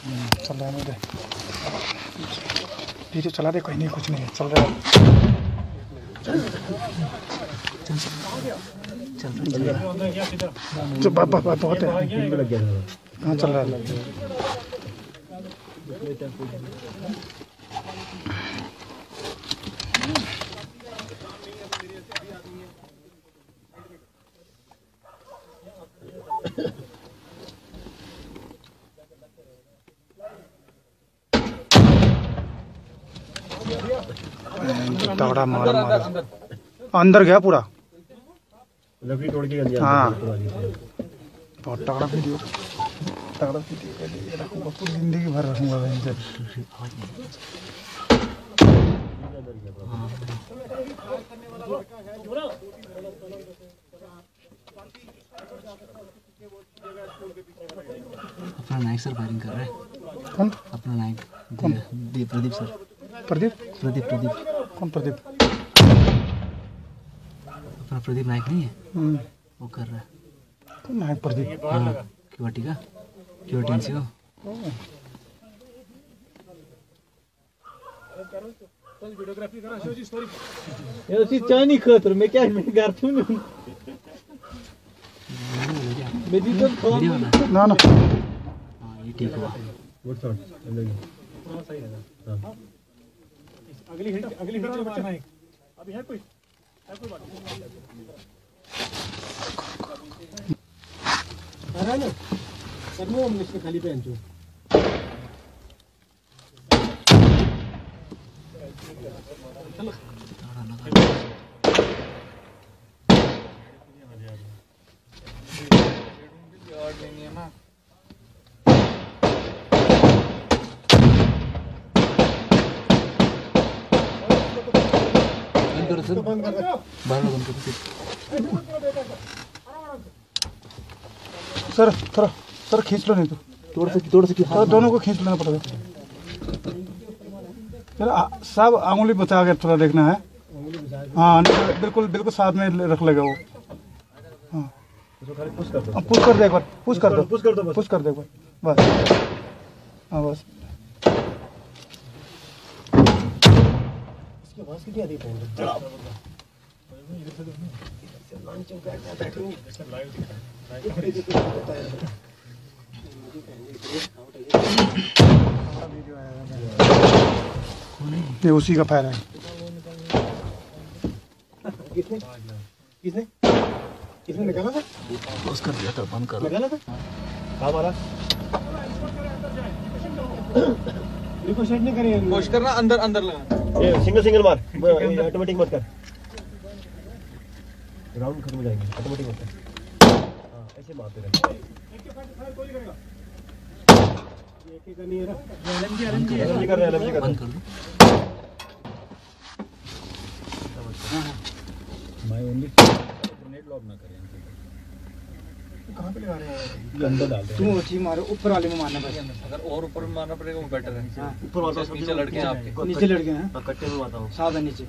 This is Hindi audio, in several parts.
चल रहा है, वीडियो चला दे, कोई नहीं, कुछ नहीं है, चल रहा है। चल बहुत है, कहाँ चल रहा है? तगड़ा मार अंदर गया पूरा, लकड़ी तोड़ के। हाँ बहुत तगड़ा वीडियो, रखूंगा पूरी जिंदगी भर रखूंगा इनसे। अपना नायक सर फायरिंग कर रहा है। कौन? अपना नायक प्रदीप सर। प्रदीप? प्रदीप कौन प्रदीप? अपना प्रदीप नायक नहीं है, वो कर रहा है। कौन नायक प्रदीप? क्यूआरटी का, क्यूआरटी एनसीओ। वीडियोग्राफी करना शो जी स्टोरी ये उसी चानी खतर मैं क्या मैं करता हूं मेरी तो ना हां ये ठीक हुआ। गुड शॉट अंदर पूरा सही है। हां अगली हिट में बचना है। अभी है कोई बात नहीं। अरे ना करनो हम इसके खाली पे अंचो चलो सर थोड़ा सर खींच लो, नहीं तो तोड़ से दोनों को खींच लेना पड़ेगा। सब आंगुली बचा के थोड़ा देखना है। हाँ बिल्कुल साथ में रख लेगा वो। हाँ पुश कर दो एक बार, पुश कर दो एक बार, बस। हाँ बस ये उसी का फायर है। किसने निकाला था? पोस्ट कर दिया था, बंद कर निकाला था। कहाँ मारा? रिकोशेट नहीं करिए, कोशिश करना अंदर लगा। ये सिंगल मार, ऑटोमेटिक मत कर, राउंड खत्म हो जाएंगे, ऑटोमेटिक मत कर। हाँ ऐसे मारते रहे। एक नहीं है ना, LMG कर बंद कर दो। मैं ओनली ग्रेनेड लॉब ना करें। कहाँ पे लगा रहे हैं? अंदर डाल रहे हैं। तुम उसी मारो, ऊपर वाले में मारना पड़ेगा। अगर और ऊपर में मारना पड़ेगा वो बेटर है। ऊपर मारता हूँ, नीचे लड़के हैं आपके, नीचे लड़के हैं, कट्टे में मारता हूँ। सावधान नीचे।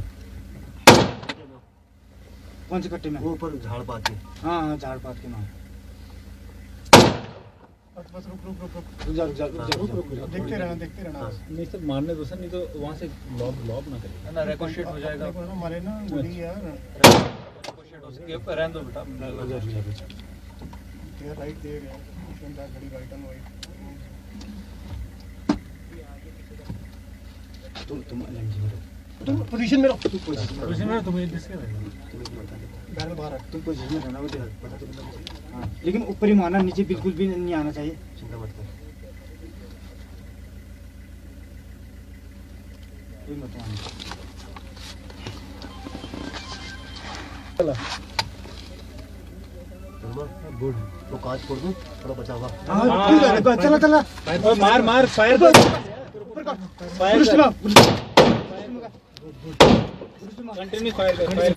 कौन से कट्टे में? वो ऊपर झाड़ पात के। हाँ झाड़ पात के मार। बस रुक। देखते रहना। नहीं सर मारने दो सर, नहीं तो वहाँ से लॉब ना करें ना रिकोशेट हो जाएगा। मारे ना गोली यार, रिकोशेट हो सके पर रहने दो बेटा। राइट दे रहे हैं, घड़ी राइट एंड वाइट। तुम LMG में रहो, तुम पोजीशन में रहो। पोजीशन में तुम एक किसके बैरल बाहर रख, तुम पोजीशन में रहना। वो पता तो हाँ, लेकिन ऊपर ही मारना, नीचे बिल्कुल भी नहीं आना चाहिए। चिंता मत कर। मत आना। गुड, तो कांच फोड़ दूं, थोड़ा बचा हुआ। चला मार फायर कंटिन्यू फायर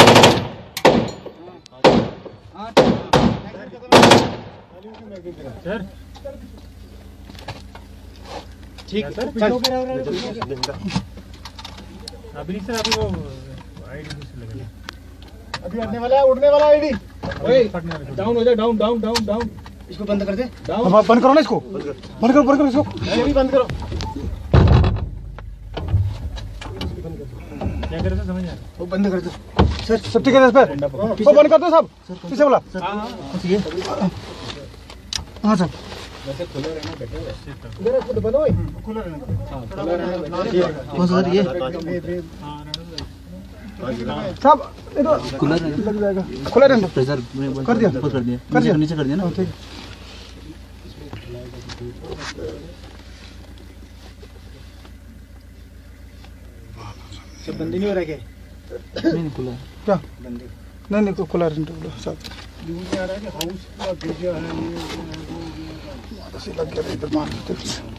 सर। ठीक सर अभी सर अभी वो आईडी से लगेगा, अभी उड़ने वाला है आईडी। डाउन हो जा, डाउन इसको बंद कर दे। अब बंद करो ना इसको, बंद करो इसको। ये भी बंद करो। क्या कर रहे थे समझ नहीं आ रहा। वो बंद कर दो सर। सब ठीक है इस पर, वो बंद कर दो सब। पीछे वाला हाँ सर, वैसे खुला रहना बेटर है। इधर खुद बंद होए, खुला रहना। हां खुला रहना। कौन सा सर ये सब इधर कूलर लग जाएगा, खुला रहने दो। प्रेशर कर दिया, नीचे कर दिया ना। ठीक सब बंद नहीं हो रहा क्या? नहीं कूलर क्या बंद नहीं तो खुला रहने दो सब। न्यूज़ आ रहा है कि हाउस का भेजा है ऐसे लग गया इधर मार देते।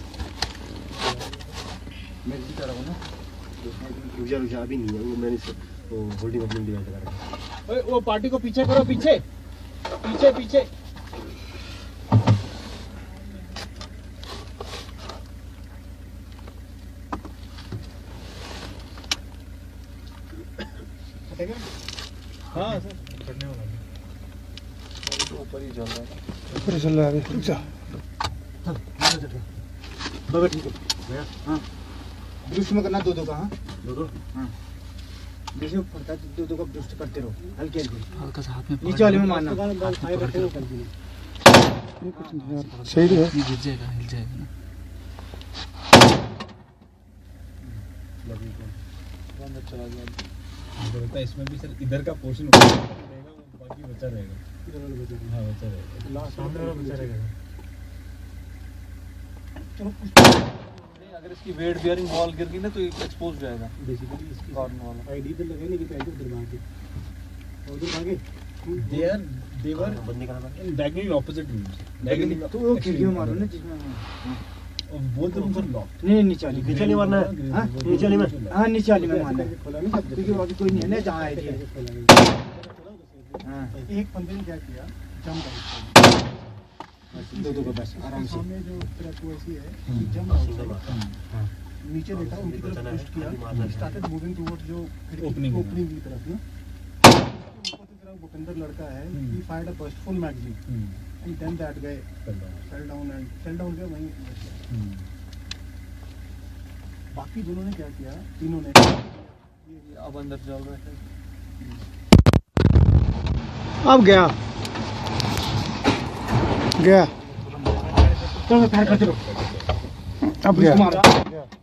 मैं भी कर रहा हूं ना। रुजा अभी नहीं है, वो मैंने वो होल्डिंग अपनी डिवाइस लगा रखा है। ओए वो पार्टी को पीछे करो, पीछे पीछे पीछे। हाँ सर पढ़ने वाला ऊपर ही चल रहा है। ऊपर चल रहा है अभी। रुक जा बाबा, ठीक है। हाँ दृष्ट में करना दो का। हाँ दो हाँ जैसे पड़ता है दो का दृष्ट करते रहो, हल्के हल्के हल्का सा हाथ में नीचे वाले में मारना। सही है, गिर जाएगा, हिल जाएगा ना। चला गया इसमें भी सर। इधर का पोर्शन रहेगा, वो बाकी बचा रहेगा। हाँ बचा रहेगा, सामने वाला बचा रहेगा। अगर इसकी वेट बियरिंग वॉल गिर गई ना तो एक्सपोज हो जाएगा। बेसिकली इसकी कॉर्नर वाला आईडी पे लगे नहीं कि पैसे उधर भागे उधर भागे। दे वर बंदी करना इन डायगोनली ऑपोजिट रूम्स। तो वो खिड़की में मारो ना जिसमें बोल तो सर लॉक नहीं। नीचे वाली मारना है। हां नीचे वाली में, हां नीचे वाली में मारना है क्योंकि बाकी कोई नहीं है ना जहां आई थी। हां एक बंदे ने क्या किया, जंप दो को बस आराम से। सामने जो ट्रक वैसी है जंप नीचे देखा, उनकी तरफ पुश किया, स्टार्टेड मूविंग टुवर्ड्स जो ओपनिंग की तरफ ना। ऊपर की तरफ भूपेंद्र लड़का है, ही fired a burst full magazine and then that guy fell down के वहीं। बाकी दोनों ने क्या किया, तीनों ने अब अंदर चल रहा है। अब गया चलो फायर करते रहो। अब गया। मारो।